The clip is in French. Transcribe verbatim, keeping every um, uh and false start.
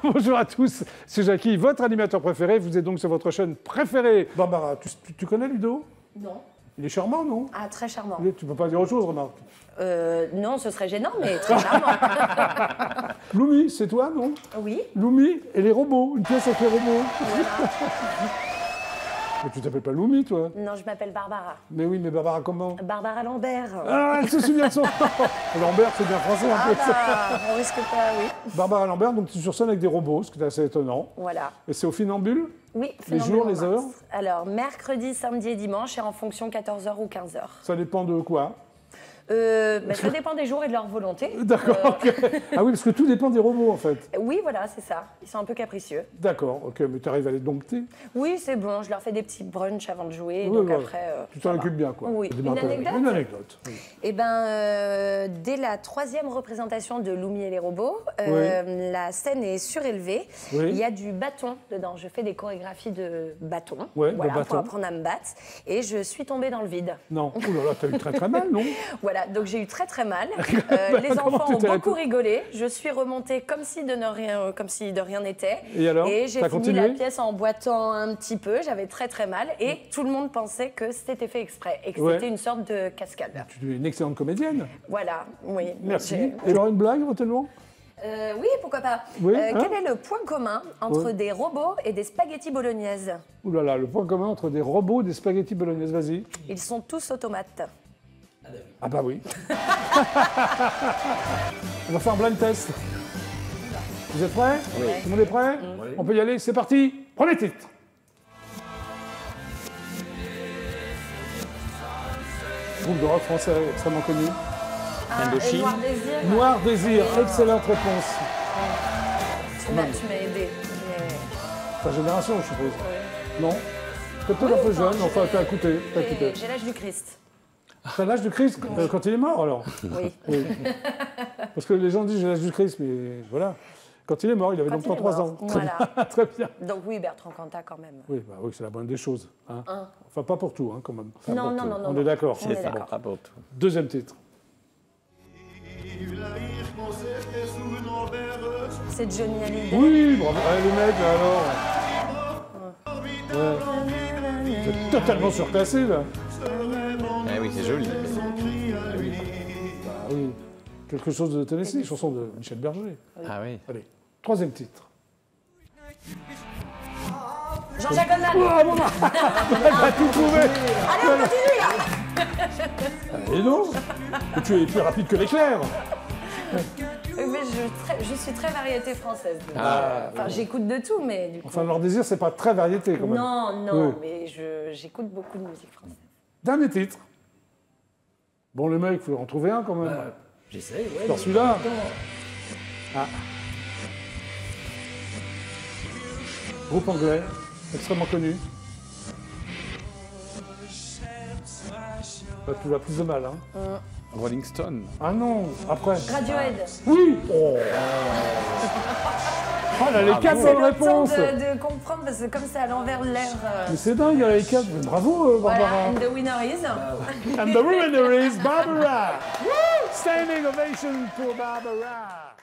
Bonjour à tous, c'est Jackie, votre animateur préféré. Vous êtes donc sur votre chaîne préférée. Barbara, tu, tu, tu connais Ludo? Non. Il est charmant, non? Ah, très charmant. Tu peux pas dire autre chose, remarque. Euh, non, ce serait gênant, mais très charmant. Loumi, c'est toi, non? Oui. Loumi et les robots, une pièce avec les robots. Voilà. Mais tu t'appelles pas Loumi, toi? Non, je m'appelle Barbara. Mais oui, mais Barbara comment? Barbara Lambert. Ah, elle se souvient de son... Lambert, c'est bien français, en Ah plus. bah, on risque pas, oui. Barbara Lambert, donc tu es sur scène avec des robots, ce qui est assez étonnant. Voilà. Et c'est au Funambule? Oui, Les jours, les heures? Alors, mercredi, samedi et dimanche, et en fonction quatorze heures ou quinze heures. Ça dépend de quoi? Euh, bah, ça dépend des jours et de leur volonté. D'accord, Euh, ok. Ah oui, parce que tout dépend des robots, en fait. Oui, voilà, c'est ça. Ils sont un peu capricieux. D'accord, ok, mais tu arrives à les dompter? Oui, c'est bon. Je leur fais des petits brunchs avant de jouer. Oui, donc voilà. après, euh, Tu t'en ça occupes va. bien, quoi. Oui. Des Une marques- anecdote Une anecdote. Oui. Eh ben, euh, dès la troisième représentation de Loumi et les robots, euh, la scène est surélevée. Oui. Il y a du bâton dedans. Je fais des chorégraphies de bâton, Ouais, de voilà, bâton. pour apprendre à me battre. Et je suis tombée dans le vide. Non, oh là là, t'as eu très très mal, non? Voilà, donc j'ai eu très très mal. Euh, les Comment enfants tu ont t'es beaucoup arrêtée rigolé. Je suis remontée comme si de, ne rien, comme si de rien n'était. Et alors, Et j'ai t'as fini continué la pièce en boitant un petit peu. J'avais très très mal. Et tout le monde pensait que c'était fait exprès et que Ouais. c'était une sorte de cascade. Tu es une excellente comédienne. Voilà, oui. Merci. J'ai- Et alors une blague, éventuellement? Euh, oui, pourquoi pas. Oui, Euh, hein quel est le point commun entre Ouais. des robots et des spaghettis bolognaises? Ouh là là, le point commun entre des robots et des spaghettis bolognaises, vas-y. Ils sont tous automates. Ah bah oui. On va faire un blind test. Vous êtes prêts? Oui. Tout le monde est prêt? On peut y aller, c'est parti. Premier titre. Groupe de rock français extrêmement connu. Ah, et Indochine. Noir Désir. Noir Désir, excellente réponse. Tu m'as tu m'as aidé. Mais... Ta génération, je suppose. Non? Peut-être un peu enfin, jeune, j'ai- enfin t'as écouté, t'as écouté. J'ai j'ai l'âge du Christ. T'as l'âge du Christ euh, quand il est mort, alors? Oui. Oui. Parce que les gens disent j'ai l'âge du Christ, mais voilà. Quand il est mort, il avait Quand donc il est trente-trois mort, ans. Très voilà. bien, très bien. Donc oui, Bertrand Cantat quand même. Oui, bah oui, c'est la bonne des choses. hein. Hein. Enfin, pas pour tout, hein, quand même. Pas Non, pour non, tout. non, non, On non. est d'accord. On est Bon. d'accord. Pas pour tout. Deuxième titre. C'est Johnny Hallyday. Oui, bravo. Ah, les mecs, là, alors. Ouais. C'est totalement surclassé, là. Eh oui, c'est joli. Bah oui. Quelque chose de Tennessee, chanson de Michel Berger. Ah oui. Allez, troisième titre. Jean-Jacques Goldman. Ah, bon, bah, elle a tout trouvé. Allez, on continue là. Et non. Et tu es plus rapide que l'éclair. Oui, mais je, très- je suis très variété française. donc, Ah. euh, enfin, j'écoute de tout, mais du coup... Enfin, Noir Désir, c'est pas très variété, quand même. non, non, Oui. mais je- j'écoute beaucoup de musique française. Dernier titre. Bon, les mecs, il faut en trouver un, quand même. J'essaie, ouais. Dans celui-là. Ah. Groupe anglais, extrêmement connu. Là, tu vas plus de mal, hein. Rolling Stone. Ah non, après. Radiohead. Oui. Oh, oh elle a les quatre C'est bonnes le temps réponses. de, de comprendre, parce que comme c'est à l'envers de l'air... euh, Mais c'est dingue, elle a les quatre. Bravo, euh, voilà, Barbara. and the winner is... And the winner is Barbara. Woo! Standing ovation pour Barbara.